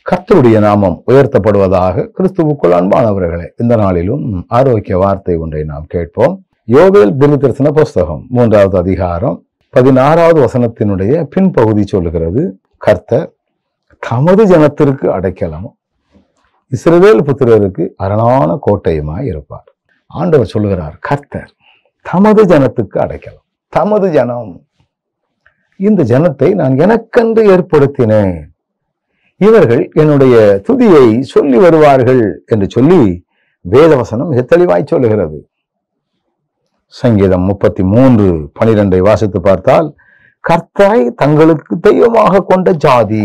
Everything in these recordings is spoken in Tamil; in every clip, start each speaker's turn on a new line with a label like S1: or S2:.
S1: கர்த்தருடைய நாமம் உயர்த்தப்படுவதாக. கிறிஸ்துவுக்குள் அன்பானவர்களே, இந்த நாளிலும் ஆரோக்கிய வார்த்தை ஒன்றை நாம் கேட்போம். யோவேல் தீர்க்கதரிசன புஸ்தகம் 3வது அதிகாரம் 16வது வசனத்தினுடைய பின்பகுதி சொல்லுகிறது, கர்த்தர் தமது ஜனத்திற்கு அடைக்கலமும் இஸ்ரவேல் புத்திரருக்கு அரணான கோட்டையுமாய் இருப்பார். ஆண்டவர் சொல்லுகிறார், கர்த்தர் தமது ஜனத்துக்கு அடைக்கலம். தமது ஜனம், இந்த ஜனத்தை நான் எனக்கென்று ஏற்படுத்தினேன், இவர்கள் என்னுடைய துதியை சொல்லி வருவார்கள் என்று சொல்லி வேதவசனம் மிக தெளிவாய் சொல்லுகிறது. சங்கீதம் 33:12 வாசித்து பார்த்தால், கர்த்தரை தங்களுக்கு தெய்வமாக கொண்ட ஜாதி.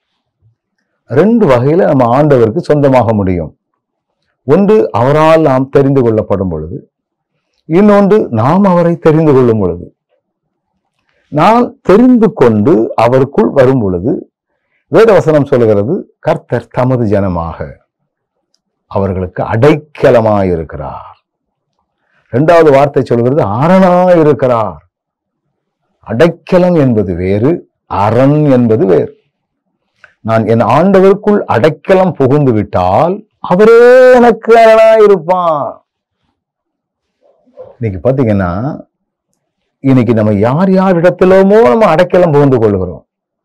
S1: 2 வகையில நம்ம ஆண்டவருக்கு சொந்தமாக முடியும். ஒன்று, அவரால் நாம் தெரிந்து கொள்ளப்படும் பொழுது, இன்னொன்று நாம் அவரை தெரிந்து கொள்ளும் பொழுது. நான் தெரிந்து கொண்டு அவருக்குள் வரும் பொழுது வேதவசனம் சொல்லுகிறது, கர்த்தர் தமது ஜனமாக அவர்களுக்கு அடைக்கலமாயிருக்கிறார். 2வது வார்த்தை சொல்கிறது, அரணாயிருக்கிறார். அடைக்கலம் என்பது வேறு, அரண் என்பது வேறு. நான் என் ஆண்டவருக்குள் அடைக்கலம் புகுந்து விட்டால் அவரே எனக்கு அரணாயிருப்பான். இன்னைக்கு பாத்தீங்கன்னா, இன்னைக்கு நம்ம யார் யார் இடத்திலமோ நம்ம அடைக்கலம் புகுந்து கொள்கிறோம்.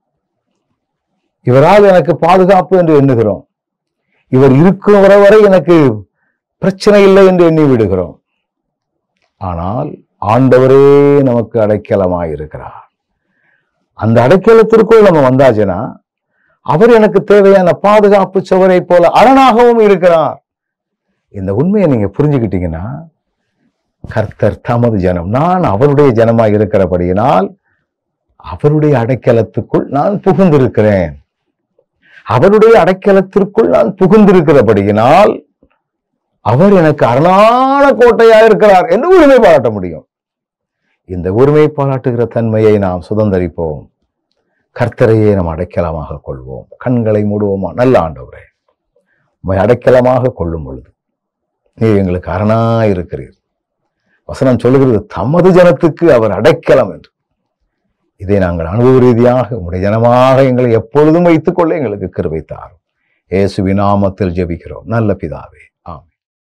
S1: இவரால் எனக்கு பாதுகாப்பு என்று எண்ணுகிறோம். இவர் இருக்கிற வரை எனக்கு பிரச்சனை இல்லை என்று எண்ணி விடுகிறோம். ஆனால் ஆண்டவரே நமக்கு அடைக்கலமாயிருக்கிறார். அந்த அடைக்கலத்திற்குள் நம்ம வந்தாச்சுன்னா அவர் எனக்கு தேவையான பாதுகாப்பு சுவரை போல அரணாகவும் இருக்கிறார். இந்த உண்மையை நீங்க புரிஞ்சுக்கிட்டீங்கன்னா, கர்த்தர் தமது ஜனம், நான் அவருடைய ஜனமாய் இருக்கிறபடியினால் அவருடைய அடைக்கலத்துக்குள் நான் புகுந்திருக்கிறேன். அவருடைய அடைக்கலத்திற்குள் நான் புகுந்திருக்கிறபடியினால் அவர் எனக்கு அரணான கோட்டையாக இருக்கிறார் என்று உரிமை பாராட்ட முடியும். இந்த உரிமை பாராட்டுகிற தன்மையை நாம் சுதந்தரிப்போம். கர்த்தரையே நாம் அடைக்கலமாக கொள்வோம். கண்களை மூடுவோமா? நல்ல ஆண்டவரே, உம்மை அடைக்கலமாக கொள்ளும் பொழுது நீர் எங்களுக்கு அரணாய் இருக்கிறீர். வசனம் சொல்லுகிறது, தமது ஜனத்துக்கு அவர் அடைக்கலம் என்று. இதை நாங்கள் அனுபவ ரீதியாக உம்முடைய ஜனமாக எங்களை எப்பொழுதும் வைத்துக் கொள்ள எங்களுக்கு கிருபை தாரும். இயேசுவின் நாமத்தில் ஜெபிக்கிறோம் நல்ல பிதாவே.